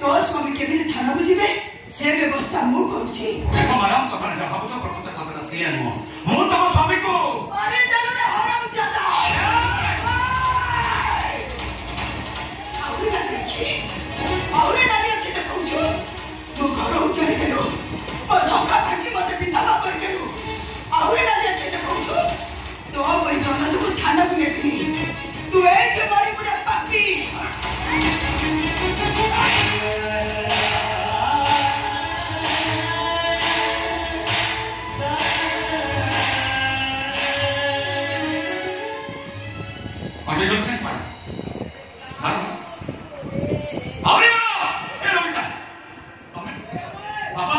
तो स्वामी केमिति थाना को जिबे से व्यवस्था मु करूची। देखो मैडम कथा जा भाबुछ प्रकृत कथा से नु मु तम स्वामी को अरे चलो रे हराम जादा आउरे ना अच्छे देखौ छु मु घर उचले गेलो और सका भांगी मते बिंधावा कर गेलो आउरे ना अच्छे देखौ छु तो भाई जन को थाना को लेकनी तू ए जे मारी पूरा पापी अरे लोग नहीं मार मार अरे ए लोगिता तमे बाबा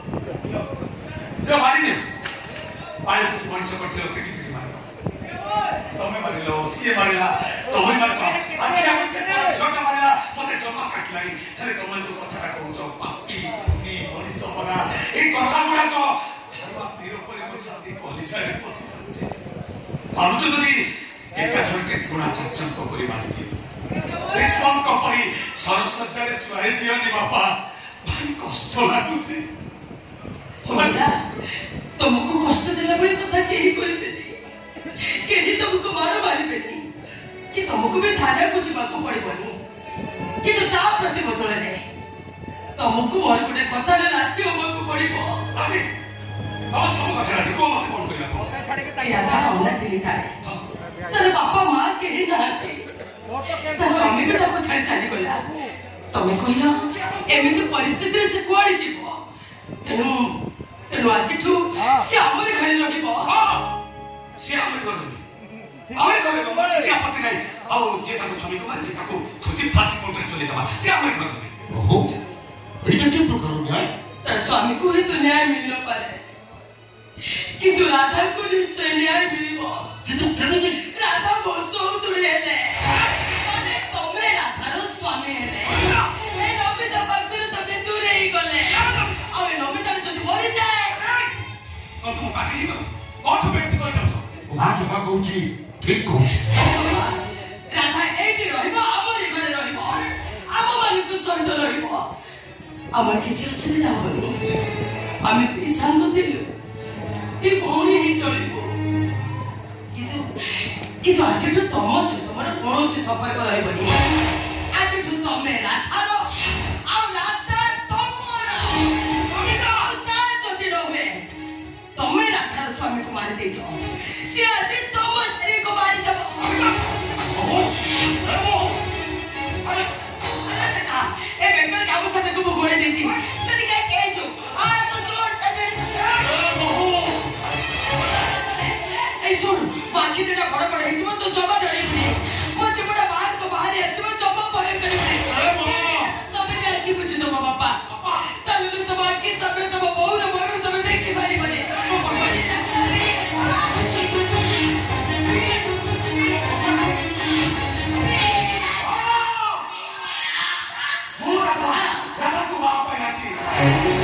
यो मारी ने पाए मनुष्य को ठेलो पिटी पिटी मार तमे मारिलो सीए मारिला तमे मार का अच्छा से छोटा मारिला मते जमा काटलानी अरे तमे जो कथाटा कहउछो पापी तुनी मनुष्य बना ए कथा गुडा को धारवा तीर पर को छाती कलिछारे पसी पाउछ जदी एकाधर के थोड़ा चंचल को परिवार दिए निष्पन्न को परी सरसज्जारे सुहाई दियनी बापा भाई कष्ट लागुଛି होला तुमको कष्ट देला बड़ी कथा केही कहबेनी केही तुमको मारी बेनी कि तुमको भी थाना को जीवा को पड़बनी कि तो ता प्रति बदल रे तुमको मोर गुटे कथा ले राची हमको पड़िबो राजी अब सब कथा राजी को मत फोन करिया को यादा होला तिनिटाए तेरे बापा माँ केही नाती ता स्वामी भी ताको छाड़ी छाड़ी गला तमे कहिला एमिति परिस्थिति से कुआडी जीवो तेनु आजिठू से हमरे घरे रहिबो से हमरे घरे जे आपत्ति नहीं आउ जे ताको स्वामी को मारे जे ताको खोजी फांसी कोर्ट चले दबा से हमरे घरे ओहो एटा के प्रकार न्याय तार स्वामी को ही तो न्याय मिलनो पारे किंतु राधा को निश्चय न्याय मिलिबो किंतु केमिति राधा बोसो तुड़ी हेले माने तमे राधार स्वामी हेले ए नबिता पाखरे तमे दूर ही गले आ ए नबिता जदी मरि जाए तो तुम पागल हो और तुम व्यक्ति को जाओ आ जो का कहूची ठीक कहूची राधा एठी रहिबो हमरी घरे रहिबो हम माने को सहित रहिबो हमर किछि असुविधा होबनी आमी ती संग दिलु ती भौणी ही चलिबो किंतु आज जो तुम से तुम्हारा कौन से संपर्क रहबनी आज जो तमे राधारो आ राधा तमरा तमेरा तार जति रहबे तमे राधार स्वामी को मारि दे जो से आज तुम स्त्री को मारि दबो ओहो अरे ए बेकर काबू छते को घोड़े देची सरी का के जो आ तो जोर से ए सुन बाकी तेरा बड़ा बड़ा हिचमा तो जमा डरे पड़ी मुझे बड़ा बाहर को बाहर ऐसे जमा भय करे अरे मां तबे क्या की बुझ दो बाबा तले तो बाकी सब तो बहु न मरो तबे देखी भारी बने राधा को बाप पे नाची